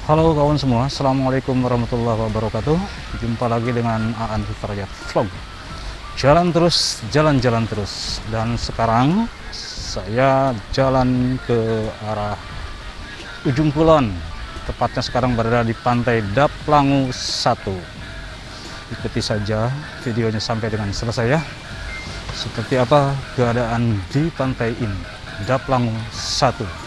Halo kawan semua, Assalamualaikum warahmatullahi wabarakatuh. Jumpa lagi dengan Aan Fitrayat Vlog. Jalan terus, jalan-jalan terus. Dan sekarang saya jalan ke arah Ujung Kulon. Tepatnya sekarang berada di Pantai Daplangu 1. Ikuti saja videonya sampai dengan selesai ya. Seperti apa keadaan di pantai ini, Daplangu 1.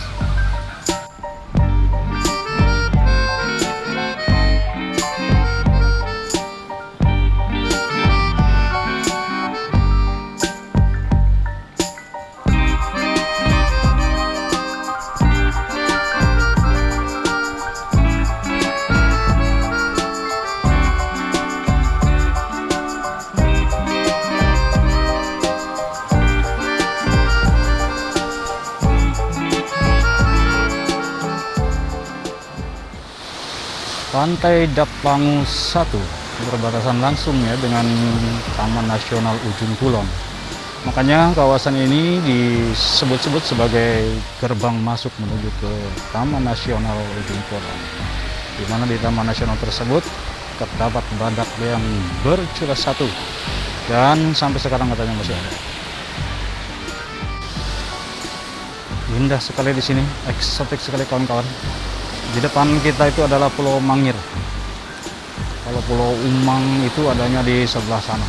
Pantai Daplangu 1 berbatasan langsung ya dengan Taman Nasional Ujung Kulon. Makanya kawasan ini disebut-sebut sebagai gerbang masuk menuju ke Taman Nasional Ujung Kulon. Di mana di Taman Nasional tersebut terdapat badak yang bercula satu dan sampai sekarang katanya masih ada. Indah sekali di sini, eksotik sekali kawan-kawan. Di depan kita itu adalah Pulau Mangir. Kalau Pulau Umang itu adanya di sebelah sana.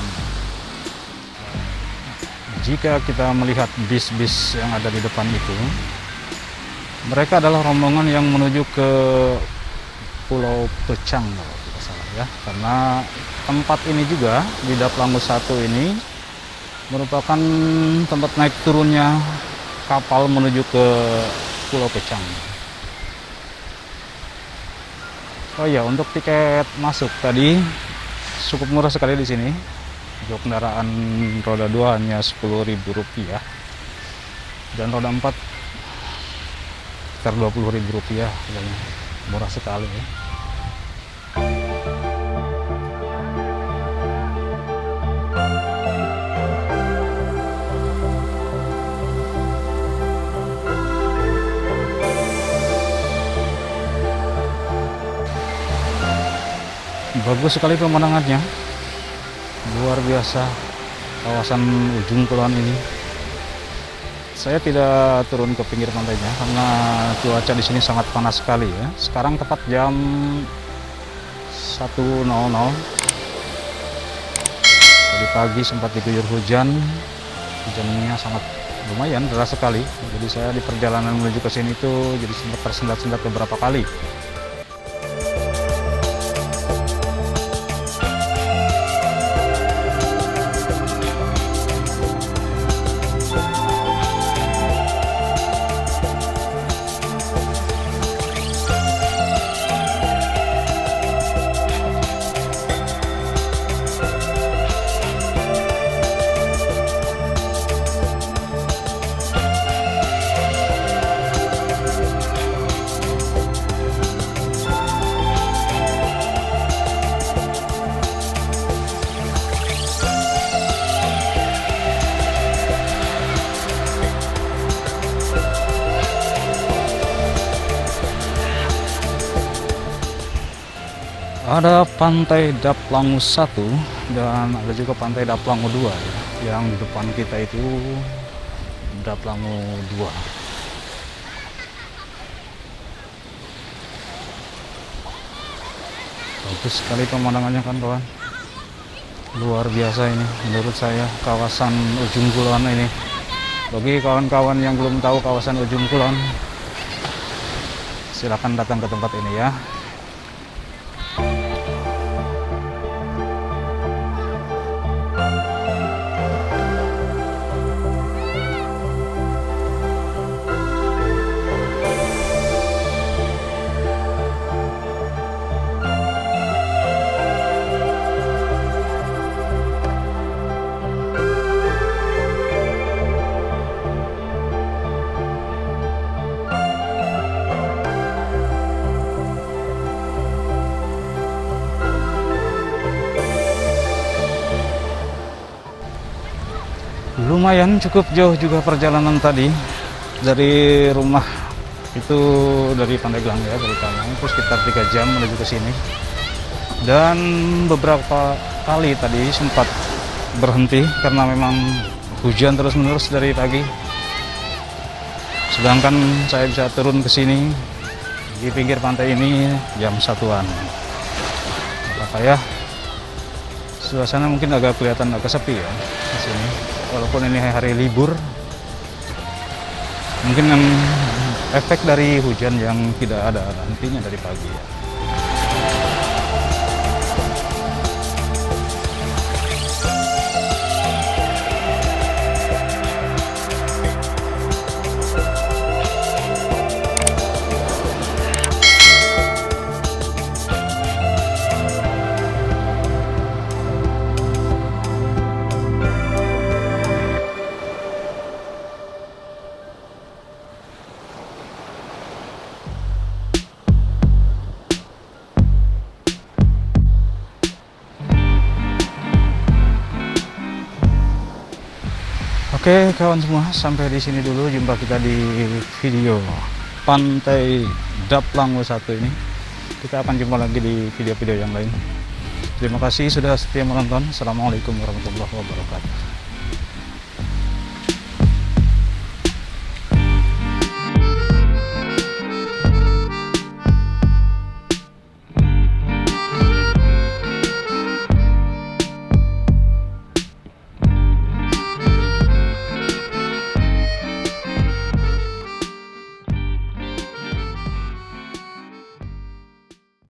Jika kita melihat bis-bis yang ada di depan itu, mereka adalah rombongan yang menuju ke Pulau Pecang kalau tidak salah ya. Karena tempat ini juga di Daplangu 1 ini merupakan tempat naik turunnya kapal menuju ke Pulau Pecang. Oh ya, untuk tiket masuk tadi cukup murah sekali di sini. Untuk kendaraan roda 2 hanya Rp10.000 dan roda 4 sekitar Rp20.000. Murah sekali ya. Bagus sekali pemandangannya, luar biasa kawasan Ujung Kulon ini. Saya tidak turun ke pinggir pantainya karena cuaca di sini sangat panas sekali ya. Sekarang tepat jam 1.00. Tadi pagi sempat diguyur hujan, hujannya sangat lumayan deras sekali. Jadi saya di perjalanan menuju ke sini itu jadi sempat tersendat-sendat beberapa kali. Ada Pantai Daplangu 1 dan ada juga Pantai Daplangu 2 ya. Yang di depan kita itu Daplangu 2. Bagus sekali pemandangannya kan kawan. Luar biasa ini menurut saya kawasan Ujung Kulon ini. Bagi kawan-kawan yang belum tahu kawasan Ujung Kulon, silakan datang ke tempat ini ya. Lumayan cukup jauh juga perjalanan tadi dari rumah Itu dari Pandeglang ya, dari Palembang itu sekitar 3 jam menuju ke sini. Dan beberapa kali tadi sempat berhenti karena memang hujan terus-menerus dari pagi. Sedangkan saya bisa turun ke sini di pinggir pantai ini jam 1-an. Apa ya? Suasana mungkin agak kelihatan agak sepi ya di sini. Walaupun ini hari libur, mungkin efek dari hujan yang tidak ada hentinya dari pagi ya. Oke kawan semua, sampai di sini dulu jumpa kita di video Pantai Daplang 1 ini. Kita akan jumpa lagi di video-video yang lain. Terima kasih sudah setia menonton. Assalamualaikum warahmatullahi wabarakatuh.